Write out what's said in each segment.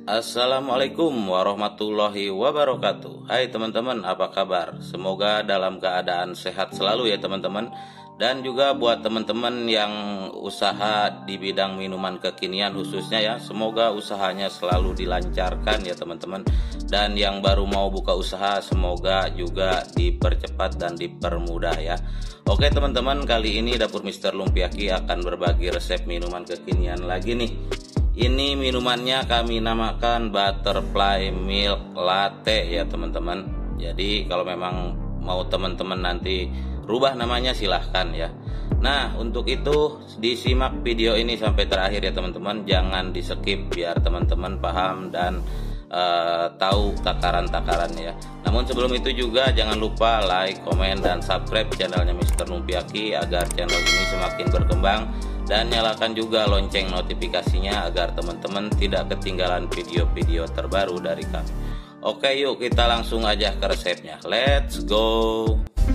Assalamualaikum warahmatullahi wabarakatuh. Hai teman-teman, apa kabar? Semoga dalam keadaan sehat selalu ya teman-teman. Dan juga buat teman-teman yang usaha di bidang minuman kekinian khususnya ya, semoga usahanya selalu dilancarkan ya teman-teman. Dan yang baru mau buka usaha, semoga juga dipercepat dan dipermudah ya. Oke teman-teman, kali ini Dapur Mister Lumpiaki akan berbagi resep minuman kekinian lagi nih. Ini minumannya kami namakan Butterfly Milk Latte ya teman-teman. Jadi kalau memang mau teman-teman nanti rubah namanya silahkan ya. Nah untuk itu disimak video ini sampai terakhir ya teman-teman. Jangan di skip biar teman-teman paham dan tahu takaran-takaran ya. Namun sebelum itu juga jangan lupa like, komen, dan subscribe channelnya Mister Lumpiaki agar channel ini semakin berkembang. Dan nyalakan juga lonceng notifikasinya agar teman-teman tidak ketinggalan video-video terbaru dari kami. Oke yuk kita langsung aja ke resepnya. Let's go.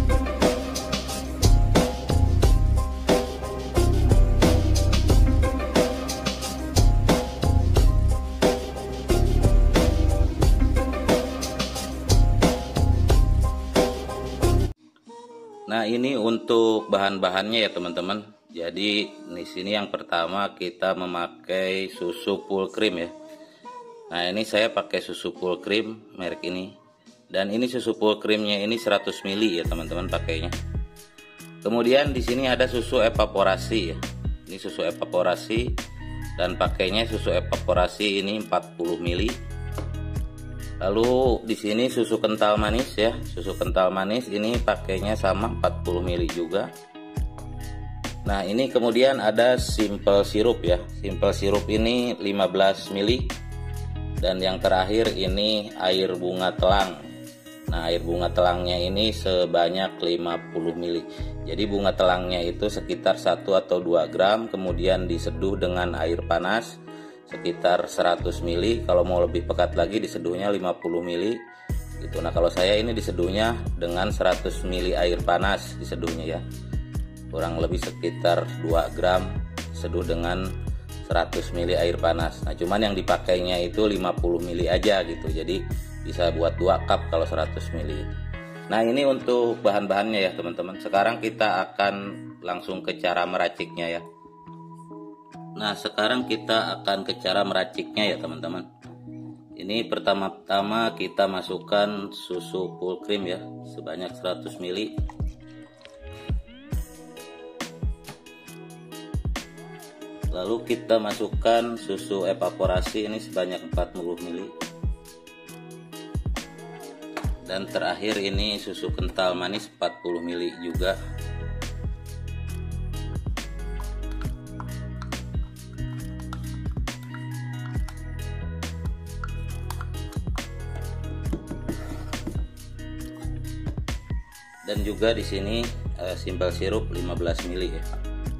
Nah ini untuk bahan-bahannya ya teman-teman. Jadi di sini yang pertama kita memakai susu full cream ya. Nah ini saya pakai susu full cream merek ini. Dan ini susu full creamnya ini 100 ml ya teman-teman pakainya. Kemudian di sini ada susu evaporasi ya. Ini susu evaporasi dan pakainya susu evaporasi ini 40 ml. Lalu di sini susu kental manis ya. Susu kental manis ini pakainya sama 40 ml juga. Nah ini kemudian ada simple sirup ya. Simple sirup ini 15 ml. Dan yang terakhir ini air bunga telang. Nah air bunga telangnya ini sebanyak 50 ml. Jadi bunga telangnya itu sekitar 1 atau 2 gram. Kemudian diseduh dengan air panas sekitar 100 ml. Kalau mau lebih pekat lagi diseduhnya 50 ml gitu. Nah kalau saya ini diseduhnya dengan 100 ml air panas diseduhnya ya. Kurang lebih sekitar 2 gram seduh dengan 100 ml air panas. Nah cuman yang dipakainya itu 50 ml aja gitu. Jadi bisa buat 2 cup kalau 100 ml. Nah ini untuk bahan-bahannya ya teman-teman. Sekarang kita akan langsung ke cara meraciknya ya. Nah sekarang kita akan ke cara meraciknya ya teman-teman. Ini pertama-tama kita masukkan susu full cream ya sebanyak 100 ml. Lalu kita masukkan susu evaporasi ini sebanyak 40 ml. Dan terakhir ini susu kental manis 40 ml juga. Dan juga di sini simple sirup 15 ml ya.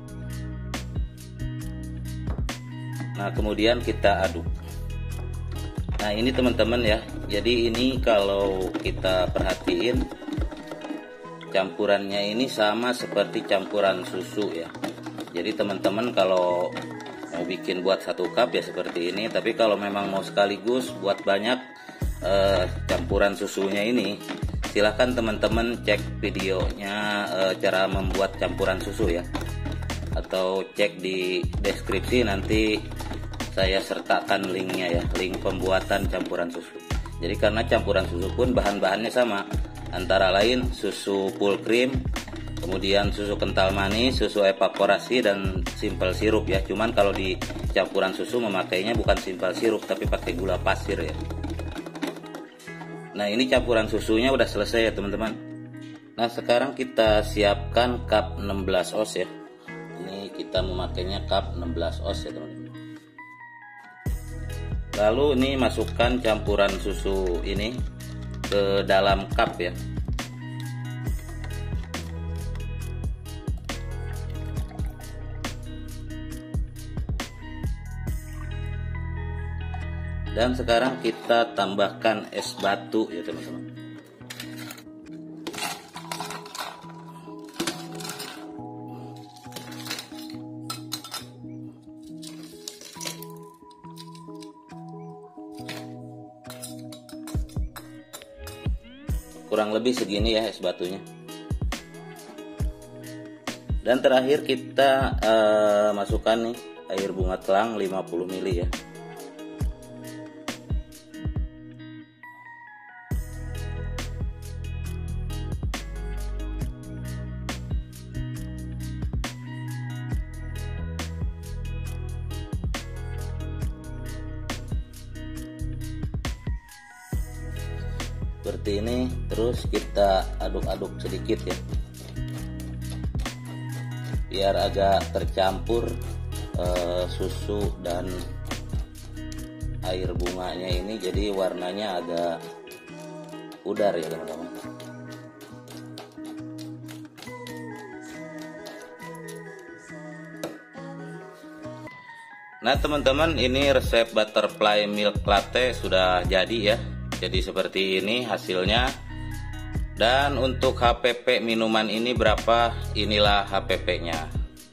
Nah kemudian kita aduk. Nah ini teman-teman ya. Jadi ini kalau kita perhatiin campurannya ini sama seperti campuran susu ya. Jadi teman-teman kalau mau bikin buat 1 cup ya seperti ini. Tapi kalau memang mau sekaligus buat banyak campuran susunya ini, silahkan teman-teman cek videonya cara membuat campuran susu ya. Atau cek di deskripsi nanti saya sertakan linknya ya, link pembuatan campuran susu. Jadi karena campuran susu pun bahan-bahannya sama, antara lain susu full cream, kemudian susu kental manis, susu evaporasi, dan simple sirup ya. Cuman kalau di campuran susu memakainya bukan simple sirup tapi pakai gula pasir ya. Nah ini campuran susunya udah selesai ya teman-teman. Nah sekarang kita siapkan cup 16 oz ya. Ini kita memakainya cup 16 oz ya teman-teman. Lalu ini masukkan campuran susu ini ke dalam cup ya. Dan sekarang kita tambahkan es batu ya teman-teman. kurang lebih segini ya es batunya. Dan terakhir kita masukkan nih air bunga telang 50 ml ya. Seperti ini, terus kita aduk-aduk sedikit ya, biar agak tercampur susu dan air bunganya ini, jadi warnanya agak pudar ya teman-teman. Nah teman-teman, ini resep butterfly milk latte sudah jadi ya. Jadi seperti ini hasilnya. Dan untuk HPP minuman ini berapa? Inilah HPP-nya.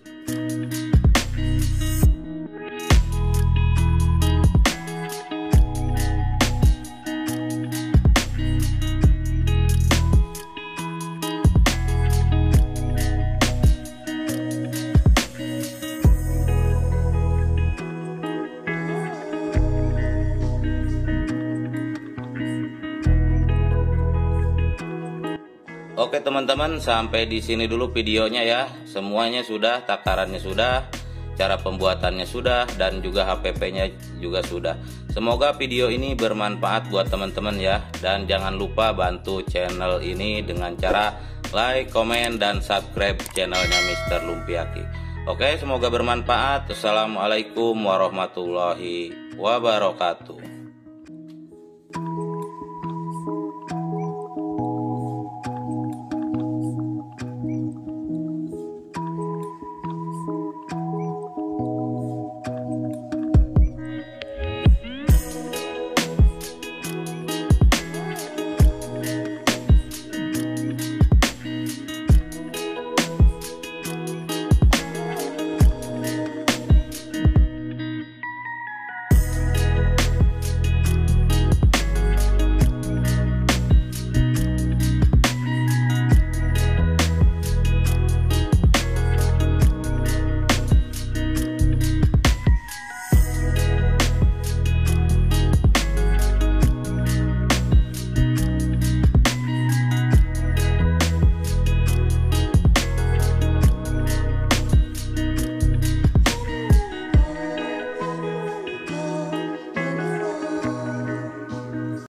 Oke teman-teman, sampai di sini dulu videonya ya. Semuanya sudah, takarannya sudah, cara pembuatannya sudah, dan juga HPP-nya juga sudah. Semoga video ini bermanfaat buat teman-teman ya. Dan jangan lupa bantu channel ini dengan cara like, komen, dan subscribe channelnya Mr. Lumpiaki. Oke, semoga bermanfaat. Assalamualaikum warahmatullahi wabarakatuh.